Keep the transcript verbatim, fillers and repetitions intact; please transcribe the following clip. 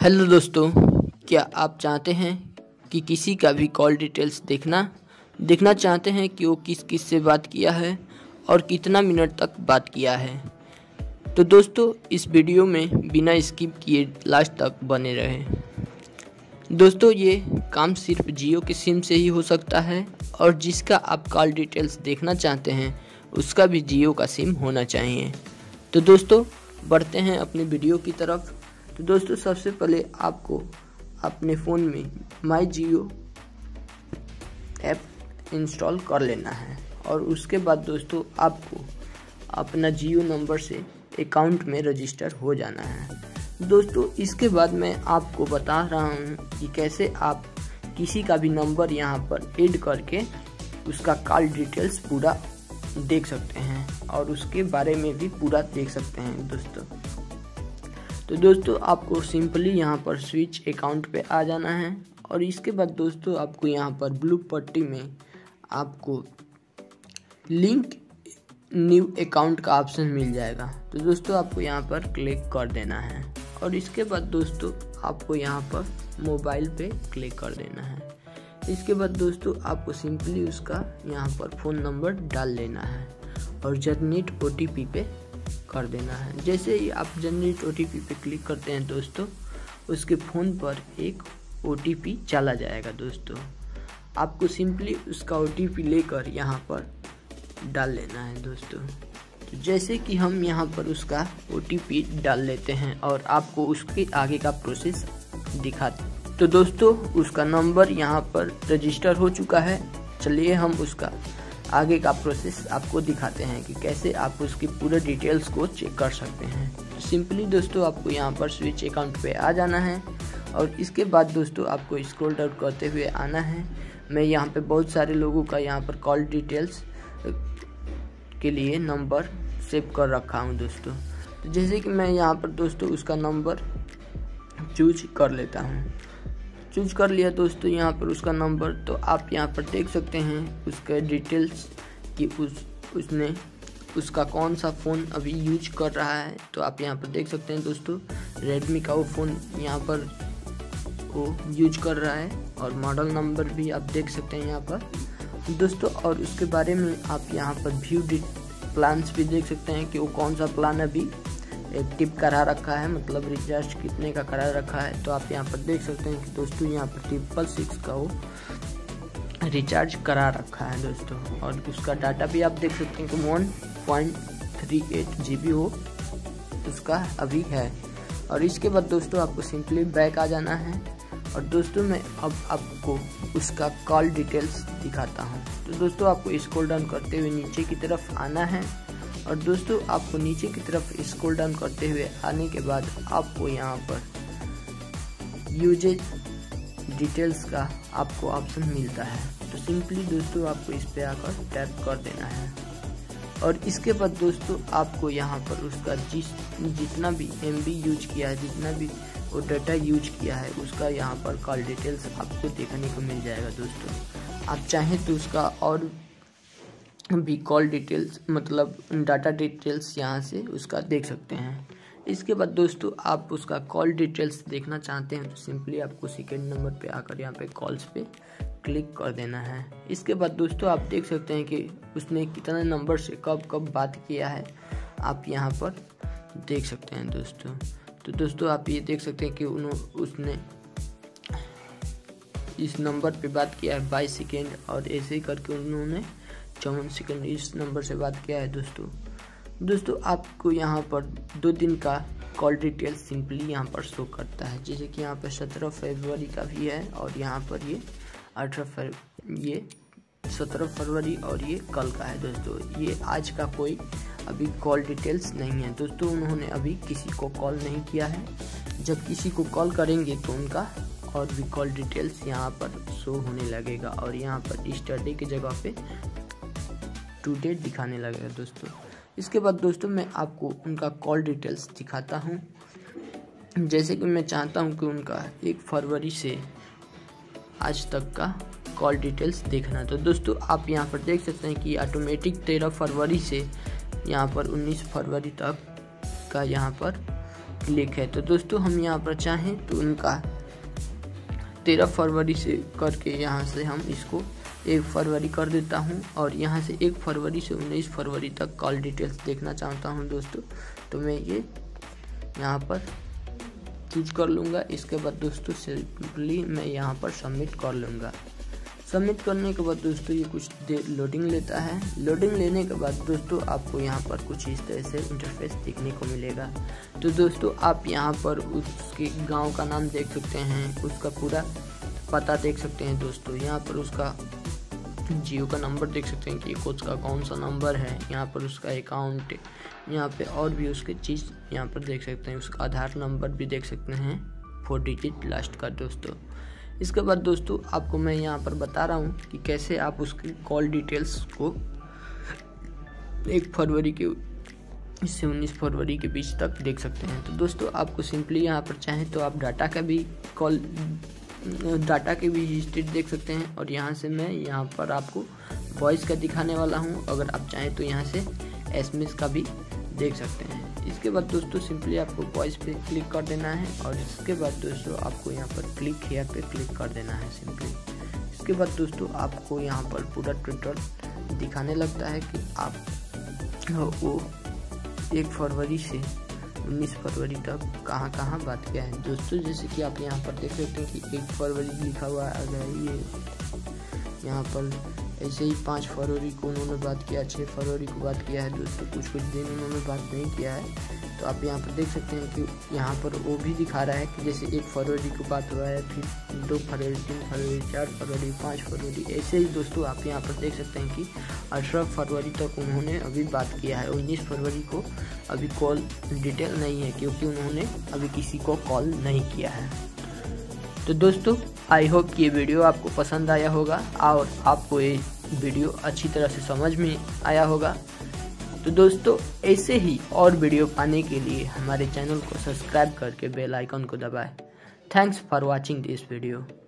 Hello दोस्तों, क्या आप चाहते हैं कि किसी का भी कॉल डिटेल्स देखना देखना चाहते हैं कि वो किस किस से बात किया है और कितना मिनट तक बात किया है। तो दोस्तों, इस वीडियो में बिना स्किप किए लास्ट तक बने रहें। दोस्तों, ये काम सिर्फ जियो के सिम से ही हो सकता है और जिसका आप कॉल डिटेल्स देखना चाहते हैं उसका भी जियो का सिम होना चाहिए। तो दोस्तों, बढ़ते हैं अपनी वीडियो की तरफ। तो दोस्तों, सबसे पहले आपको अपने फ़ोन में माई जियो ऐप इंस्टॉल कर लेना है और उसके बाद दोस्तों आपको अपना जियो नंबर से अकाउंट में रजिस्टर हो जाना है। दोस्तों, इसके बाद मैं आपको बता रहा हूँ कि कैसे आप किसी का भी नंबर यहाँ पर ऐड करके उसका कॉल डिटेल्स पूरा देख सकते हैं और उसके बारे में भी पूरा देख सकते हैं दोस्तों। तो दोस्तों, आपको सिंपली यहाँ पर स्विच अकाउंट पे आ जाना है और इसके बाद दोस्तों आपको यहाँ पर ब्लू पट्टी में आपको लिंक न्यू अकाउंट का ऑप्शन मिल जाएगा। तो दोस्तों आपको यहाँ पर क्लिक कर देना है और इसके बाद दोस्तों आपको यहाँ पर मोबाइल पे क्लिक कर देना है। इसके बाद दोस्तों आपको सिंपली उसका यहाँ पर फ़ोन नंबर डाल लेना है और जनरेट ओ टी पी पे कर देना है। जैसे ही आप जनरेट ओ टी पी पे क्लिक करते हैं दोस्तों, उसके फ़ोन पर एक ओ टी पी चला जाएगा। दोस्तों, आपको सिंपली उसका ओ टी पी लेकर यहाँ पर डाल लेना है। दोस्तों, तो जैसे कि हम यहाँ पर उसका ओ टी पी डाल लेते हैं और आपको उसके आगे का प्रोसेस दिखाते हैं। तो दोस्तों, उसका नंबर यहाँ पर रजिस्टर हो चुका है। चलिए हम उसका आगे का प्रोसेस आपको दिखाते हैं कि कैसे आप उसकी पूरे डिटेल्स को चेक कर सकते हैं। तो सिंपली दोस्तों आपको यहाँ पर स्विच अकाउंट पे आ जाना है और इसके बाद दोस्तों आपको स्क्रॉल डाउन करते हुए आना है। मैं यहाँ पे बहुत सारे लोगों का यहाँ पर कॉल डिटेल्स के लिए नंबर सेव कर रखा हूँ दोस्तों। तो जैसे कि मैं यहाँ पर दोस्तों उसका नंबर चूज कर लेता हूँ। चूज कर लिया दोस्तों यहाँ पर उसका नंबर। तो आप यहाँ पर देख सकते हैं उसके डिटेल्स कि उस उसने उसका कौन सा फ़ोन अभी यूज कर रहा है। तो आप यहाँ पर देख सकते हैं दोस्तों रेडमी का वो फ़ोन यहाँ पर वो यूज कर रहा है और मॉडल नंबर भी आप देख सकते हैं यहाँ पर दोस्तों। और उसके बारे में आप यहाँ पर व्यू प्लान्स भी देख सकते हैं कि वो कौन सा प्लान अभी एक्टिव करा रखा है, मतलब रिचार्ज कितने का करा रखा है। तो आप यहाँ पर देख सकते हैं कि दोस्तों यहाँ पर ट्रिपल सिक्स का वो रिचार्ज करा रखा है दोस्तों। और उसका डाटा भी आप देख सकते हैं कि one point three eight G B वो उसका अभी है। और इसके बाद दोस्तों आपको सिंपली बैक आ जाना है और दोस्तों मैं अब आपको उसका कॉल डिटेल्स दिखाता हूँ। तो दोस्तों आपको स्क्रॉल डाउन करते हुए नीचे की तरफ आना है और दोस्तों आपको नीचे की तरफ स्क्रॉल डाउन करते हुए आने के बाद आपको यहाँ पर यूजेज डिटेल्स का आपको ऑप्शन मिलता है। तो सिंपली दोस्तों आपको इस पे आकर टैप कर देना है और इसके बाद दोस्तों आपको यहाँ पर उसका जिस जितना भी एम बी यूज किया है, जितना भी वो डाटा यूज किया है, उसका यहाँ पर कॉल डिटेल्स आपको देखने को मिल जाएगा। दोस्तों आप चाहें तो उसका और भी कॉल डिटेल्स मतलब डाटा डिटेल्स यहाँ से उसका देख सकते हैं। इसके बाद दोस्तों आप उसका कॉल डिटेल्स देखना चाहते हैं तो सिंपली आपको सेकेंड नंबर पे आकर यहाँ पे कॉल्स पे क्लिक कर देना है। इसके बाद दोस्तों आप देख सकते हैं कि उसने कितने नंबर से कब कब बात किया है, आप यहाँ पर देख सकते हैं दोस्तों। तो दोस्तों आप ये देख सकते हैं कि उन्होंने उसने इस नंबर पे बात किया है बाईस सेकेंड और ऐसे ही करके उन्होंने चौवन सेकेंड इस नंबर से बात किया है दोस्तों। दोस्तों आपको यहाँ पर दो दिन का कॉल डिटेल्स सिंपली यहाँ पर शो करता है, जैसे कि यहाँ पर सत्रह फरवरी का भी है और यहाँ पर ये अठारह फर ये सत्रह फरवरी और ये कल का है दोस्तों। ये आज का कोई अभी कॉल डिटेल्स नहीं है दोस्तों, उन्होंने अभी किसी को कॉल नहीं किया है। जब किसी को कॉल करेंगे तो उनका और भी कॉल डिटेल्स यहाँ पर शो होने लगेगा और यहाँ पर स्टडी की जगह पे टू डेट दिखाने लगेगा दोस्तों। इसके बाद दोस्तों मैं आपको उनका कॉल डिटेल्स दिखाता हूँ। जैसे कि मैं चाहता हूँ कि उनका एक फरवरी से आज तक का कॉल डिटेल्स देखना। तो दोस्तों आप यहाँ पर देख सकते हैं कि ऑटोमेटिक तेरह फरवरी से यहाँ पर उन्नीस फरवरी तक का यहाँ पर क्लिक है। तो दोस्तों हम यहाँ पर चाहें तो उनका तेरह फरवरी से करके यहाँ से हम इसको एक फरवरी कर देता हूँ, और यहाँ से एक फरवरी से उन्नीस फरवरी तक कॉल डिटेल्स देखना चाहता हूँ दोस्तों। तो मैं ये यहाँ पर चूज कर लूँगा। इसके बाद दोस्तों सिंपली मैं यहाँ पर सबमिट कर लूँगा। सबमिट करने के बाद दोस्तों ये कुछ देर लोडिंग लेता है। लोडिंग लेने के बाद दोस्तों आपको यहाँ पर कुछ इस तरह से इंटरफेस देखने को मिलेगा। तो दोस्तों आप यहाँ पर उसके गांव का नाम देख सकते हैं, उसका पूरा पता देख सकते हैं दोस्तों। यहाँ पर उसका जियो का नंबर देख सकते हैं कि उसका कौन सा नंबर है, यहाँ पर उसका अकाउंट, यहाँ पे और भी उसके चीज़ यहाँ पर देख सकते हैं। उसका आधार नंबर भी देख सकते हैं, फोर डिजिट लास्ट का दोस्तों। इसके बाद दोस्तों आपको मैं यहाँ पर बता रहा हूँ कि कैसे आप उसकी कॉल डिटेल्स को एक फरवरी के इससे उन्नीस फरवरी के बीच तक देख सकते हैं। तो दोस्तों आपको सिंपली यहाँ पर चाहें तो आप डाटा का भी कॉल डाटा की भी हिस्ट्री देख सकते हैं, और यहाँ से मैं यहाँ पर आपको वॉइस का दिखाने वाला हूँ। अगर आप चाहें तो यहाँ से एसएमएस का भी देख सकते हैं। इसके बाद दोस्तों सिंपली आपको वॉइस पे क्लिक कर देना है, और इसके बाद दोस्तों आपको यहाँ पर क्लिक हियर पे क्लिक कर देना है सिंपली। इसके बाद दोस्तों आपको यहाँ पर पूरा टोटल दिखाने लगता है कि आप वो एक फरवरी से उन्नीस फरवरी तक कहाँ कहाँ बात किया है दोस्तों। जैसे कि आप यहाँ पर देख सकते हैं कि एक फरवरी लिखा हुआ आ गया है। ये यहाँ पर ऐसे ही पाँच फरवरी को उन्होंने बात किया, छः फरवरी को बात किया है दोस्तों। कुछ कुछ दिन उन्होंने बात नहीं किया है। तो आप यहाँ पर देख सकते हैं कि यहाँ पर वो भी दिखा रहा है कि जैसे एक फरवरी को बात हुआ है, फिर दो फरवरी, तीन फरवरी, चार फरवरी, पाँच फरवरी, ऐसे ही दोस्तों आप यहाँ पर देख सकते हैं कि अठारह फरवरी तक उन्होंने अभी बात किया है। उन्नीस फरवरी को अभी कॉल डिटेल नहीं है, क्योंकि उन्होंने अभी किसी को कॉल नहीं किया है। तो दोस्तों आई होप कि ये वीडियो आपको पसंद आया होगा और आपको ये वीडियो अच्छी तरह से समझ में आया होगा। तो दोस्तों ऐसे ही और वीडियो पाने के लिए हमारे चैनल को सब्सक्राइब करके बेल आइकन को दबाएं। Thanks for watching this video.